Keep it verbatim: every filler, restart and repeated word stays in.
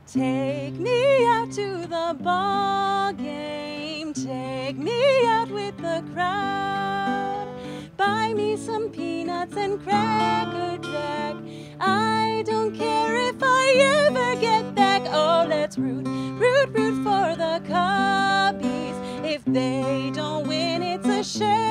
Take me out to the ball game. Take me out with the crowd. Buy me some peanuts and Cracker Jack. I don't care if I ever get back. Oh, let's root, root, root for the Cubbies. If they don't win, it's a shame.